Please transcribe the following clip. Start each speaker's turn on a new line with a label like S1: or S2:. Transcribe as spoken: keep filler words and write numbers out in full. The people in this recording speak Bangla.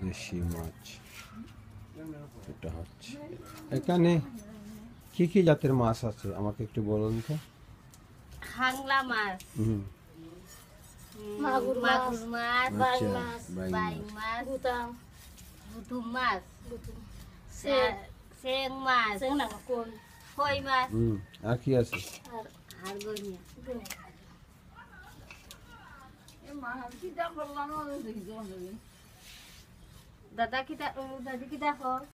S1: দেশি মাছ এটা হচ্ছে। এখানে কি কি জাতের মাছ আছে আমাকে একটু বলুন তো।
S2: হাংলা মাছ,
S1: হুম,
S2: মাগুর মাছ, বাই
S1: আচ্ছা,
S2: মাছ,
S1: বাইং
S2: বাই
S1: মাছ।
S2: মাছ, বুতাম, বুতুম মাছ,
S3: সে
S2: সেং মাছ,
S3: সেং না কোন
S2: কই মাছ,
S1: হুম, আর কি আছে?
S3: আর
S2: আর গনিয়া। দাদা কিতা দাদি কিতা